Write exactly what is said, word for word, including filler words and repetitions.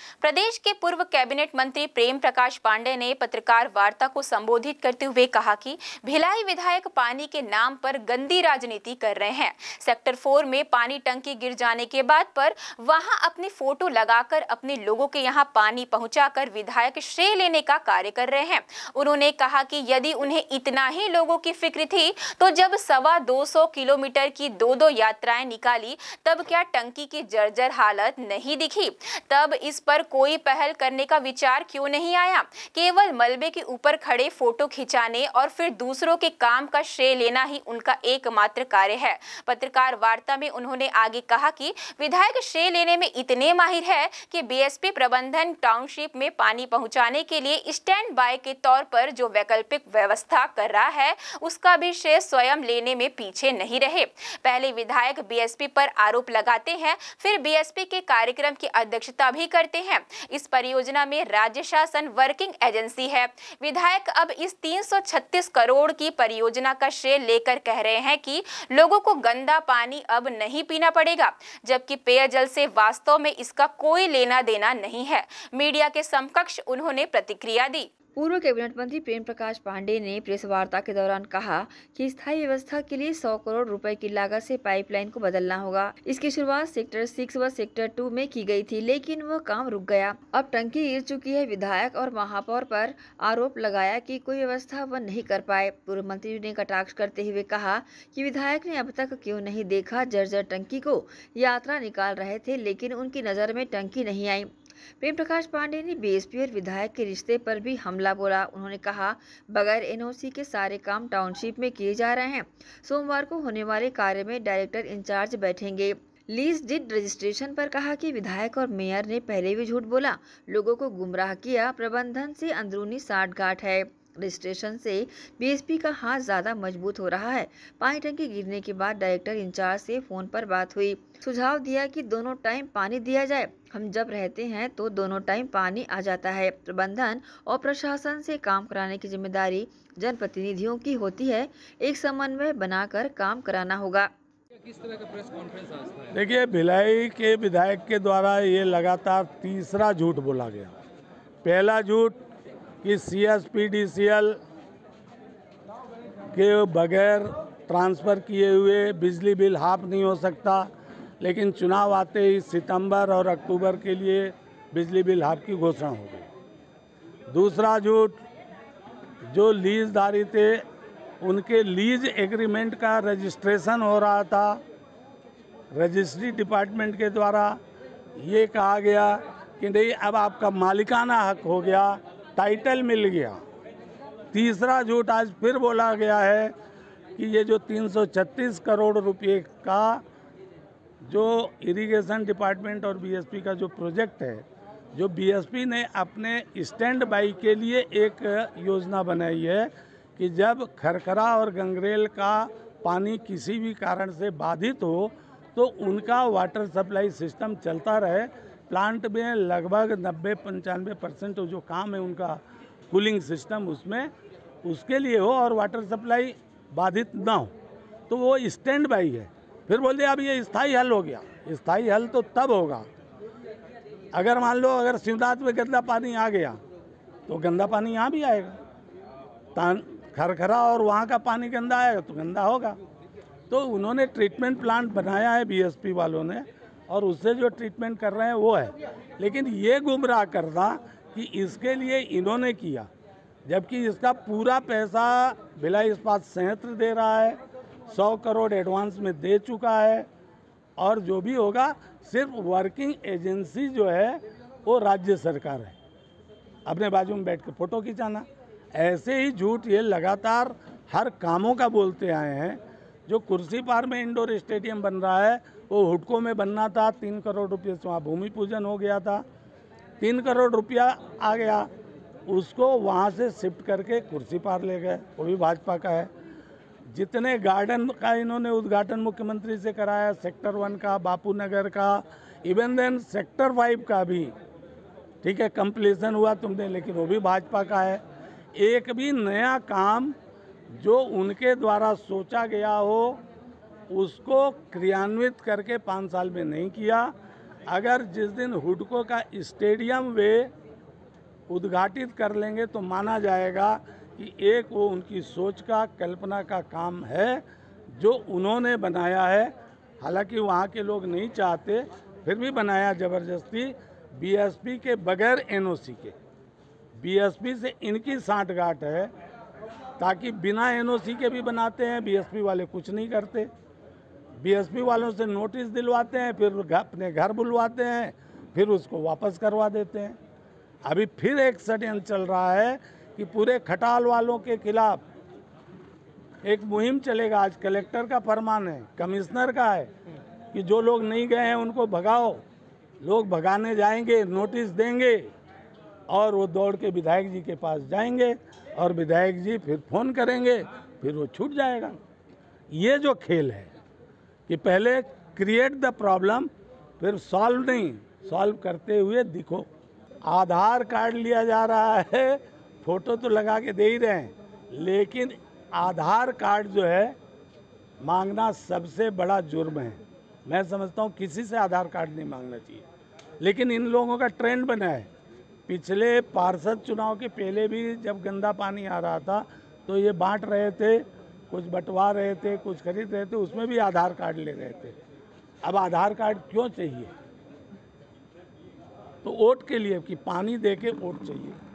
प्रदेश के पूर्व कैबिनेट मंत्री प्रेम प्रकाश पांडेय ने पत्रकार वार्ता को संबोधित करते हुए कहा कि भिलाई विधायक पानी के नाम पर गंदी राजनीति कर रहे हैं। सेक्टर फोर में पानी टंकी गिर जाने के बाद पर वहां अपनी फोटो लगाकर अपने लोगों के यहां पानी पहुंचाकर विधायक श्रेय लेने का कार्य कर रहे हैं। उन्होंने कहा कि यदि उन्हें इतना ही लोगों की फिक्र थी तो जब सवा दो सौ किलोमीटर की दो दो यात्राएं निकाली तब क्या टंकी की जर्जर हालत नहीं दिखी? तब इस पर कोई पहल करने का विचार क्यों नहीं आया? केवल मलबे के ऊपर खड़े फोटो खिंचाने और फिर दूसरों के काम का श्रेय लेना ही उनका एकमात्र कार्य है। पत्रकार वार्ता में उन्होंने आगे कहा कि विधायक श्रेय लेने में इतने माहिर है कि बीएसपी प्रबंधन टाउनशिप में पानी पहुंचाने के लिए स्टैंड बाय के तौर पर जो वैकल्पिक व्यवस्था कर रहा है उसका भी श्रेय स्वयं लेने में पीछे नहीं रहे। पहले विधायक बीएसपी पर आरोप लगाते हैं, फिर बीएसपी के कार्यक्रम की अध्यक्षता भी करते हैं। इस परियोजना में राज्य शासन वर्किंग एजेंसी है। विधायक अब इस तीन सौ छत्तीस करोड़ की परियोजना का श्रेय लेकर कह रहे हैं कि लोगों को गंदा पानी अब नहीं पीना पड़ेगा, जबकि पेयजल से वास्तव में इसका कोई लेना देना नहीं है। मीडिया के समकक्ष उन्होंने प्रतिक्रिया दी। पूर्व कैबिनेट मंत्री प्रेम प्रकाश पांडेय ने प्रेस वार्ता के दौरान कहा कि स्थायी व्यवस्था के लिए सौ करोड़ रुपए की लागत से पाइपलाइन को बदलना होगा। इसकी शुरुआत सेक्टर सिक्स व सेक्टर टू में की गई थी, लेकिन वह काम रुक गया। अब टंकी गिर चुकी है। विधायक और महापौर पर आरोप लगाया कि कोई व्यवस्था वह नहीं कर पाए। पूर्व मंत्री ने कटाक्ष करते हुए कहा कि विधायक ने अब तक क्यों नहीं देखा जर्जर टंकी को। यात्रा निकाल रहे थे लेकिन उनकी नजर में टंकी नहीं आई। प्रेम प्रकाश पांडेय ने बीएसपी और विधायक के रिश्ते पर भी हमला बोला। उन्होंने कहा बगैर एनओसी के सारे काम टाउनशिप में किए जा रहे हैं। सोमवार को होने वाले कार्य में डायरेक्टर इंचार्ज बैठेंगे। लीज डीड रजिस्ट्रेशन पर कहा कि विधायक और मेयर ने पहले भी झूठ बोला, लोगों को गुमराह किया। प्रबंधन से अंदरूनी साठगांठ है। रजिस्ट्रेशन से बीएसपी का हाथ ज्यादा मजबूत हो रहा है। पानी टंकी गिरने के बाद डायरेक्टर इंचार्ज से फोन पर बात हुई। सुझाव दिया कि दोनों टाइम पानी दिया जाए। हम जब रहते हैं तो दोनों टाइम पानी आ जाता है। प्रबंधन और प्रशासन से काम कराने की जिम्मेदारी जनप्रतिनिधियों की होती है। एक समन्वय बनाकर काम कराना होगा। किस तरह का प्रेस कॉन्फ्रेंस आज था? देखिए, भिलाई के विधायक के द्वारा ये लगातार तीसरा झूठ बोला गया। पहला झूठ कि सीएसपीडीसीएल के बगैर ट्रांसफ़र किए हुए बिजली बिल हाफ नहीं हो सकता, लेकिन चुनाव आते ही सितंबर और अक्टूबर के लिए बिजली बिल हाफ की घोषणा हो गई। दूसरा झूठ, जो लीजधारी थे उनके लीज एग्रीमेंट का रजिस्ट्रेशन हो रहा था, रजिस्ट्री डिपार्टमेंट के द्वारा ये कहा गया कि नहीं, अब आपका मालिकाना हक हो गया, टाइटल मिल गया। तीसरा झूठ आज फिर बोला गया है कि ये जो तीन सौ छत्तीस करोड़ रुपए का जो इरिगेशन डिपार्टमेंट और बीएसपी का जो प्रोजेक्ट है, जो बीएसपी ने अपने स्टैंड बाई के लिए एक योजना बनाई है कि जब खरखरा और गंगरेल का पानी किसी भी कारण से बाधित हो तो उनका वाटर सप्लाई सिस्टम चलता रहे। प्लांट में लगभग नब्बे पंचानवे परसेंट जो काम है उनका कूलिंग सिस्टम उसमें उसके लिए हो और वाटर सप्लाई बाधित ना हो, तो वो स्टैंड बाई है। फिर बोल दिया अब ये स्थायी हल हो गया। स्थायी हल तो तब होगा अगर मान लो अगर शिवनाथ में गंदा पानी आ गया तो गंदा पानी यहाँ भी आएगा। खरखरा और वहाँ का पानी गंदा आएगा तो गंदा होगा। तो उन्होंने ट्रीटमेंट प्लांट बनाया है बीएसपी वालों ने और उससे जो ट्रीटमेंट कर रहे हैं वो है। लेकिन ये गुमराह करना कि इसके लिए इन्होंने किया, जबकि इसका पूरा पैसा भिलाई इस्पात संयंत्र दे रहा है, सौ करोड़ एडवांस में दे चुका है और जो भी होगा सिर्फ वर्किंग एजेंसी जो है वो राज्य सरकार है। अपने बाजू में बैठ के फ़ोटो खिंचाना, ऐसे ही झूठ ये लगातार हर कामों का बोलते आए हैं। जो कुर्सी पार में इंडोर स्टेडियम बन रहा है वो हुडको में बनना था, तीन करोड़ रुपये से वहाँ भूमि पूजन हो गया था, तीन करोड़ रुपया आ गया, उसको वहाँ से शिफ्ट करके कुर्सी पार ले गए, वो भी भाजपा का है। जितने गार्डन का इन्होंने उद्घाटन मुख्यमंत्री से कराया, सेक्टर वन का, बापू नगर का, इवन देन सेक्टर फाइव का भी ठीक है कंप्लीशन हुआ तुमने, लेकिन वो भी भाजपा का है। एक भी नया काम जो उनके द्वारा सोचा गया हो उसको क्रियान्वित करके पाँच साल में नहीं किया। अगर जिस दिन हुडको का स्टेडियम वे उद्घाटित कर लेंगे तो माना जाएगा कि एक वो उनकी सोच का, कल्पना का काम है जो उन्होंने बनाया है। हालांकि वहाँ के लोग नहीं चाहते, फिर भी बनाया ज़बरदस्ती, बीएसपी के बगैर एनओसी के। बीएसपी से इनकी सांठगांठ है, ताकि बिना एनओसी के भी बनाते हैं। बीएसपी वाले कुछ नहीं करते, बीएसपी वालों से नोटिस दिलवाते हैं, फिर अपने घर बुलवाते हैं, फिर उसको वापस करवा देते हैं। अभी फिर एक षड्यंत्र चल रहा है कि पूरे खटाल वालों के खिलाफ एक मुहिम चलेगा। आज कलेक्टर का फरमान है, कमिश्नर का है कि जो लोग नहीं गए हैं उनको भगाओ। लोग भगाने जाएंगे, नोटिस देंगे और वो दौड़ के विधायक जी के पास जाएंगे और विधायक जी फिर फोन करेंगे, फिर वो छूट जाएगा। ये जो खेल है कि पहले क्रिएट द प्रॉब्लम, फिर सॉल्व नहीं, सॉल्व करते हुए दिखो। आधार कार्ड लिया जा रहा है, फोटो तो लगा के दे ही रहे हैं, लेकिन आधार कार्ड जो है मांगना सबसे बड़ा जुर्म है। मैं समझता हूँ किसी से आधार कार्ड नहीं मांगना चाहिए, लेकिन इन लोगों का ट्रेंड बना है। पिछले पार्षद चुनाव के पहले भी जब गंदा पानी आ रहा था तो ये बांट रहे थे, कुछ बंटवा रहे थे, कुछ खरीद रहे थे, उसमें भी आधार कार्ड ले रहे थे। अब आधार कार्ड क्यों चाहिए? तो वोट के लिए, कि पानी दे के वोट चाहिए।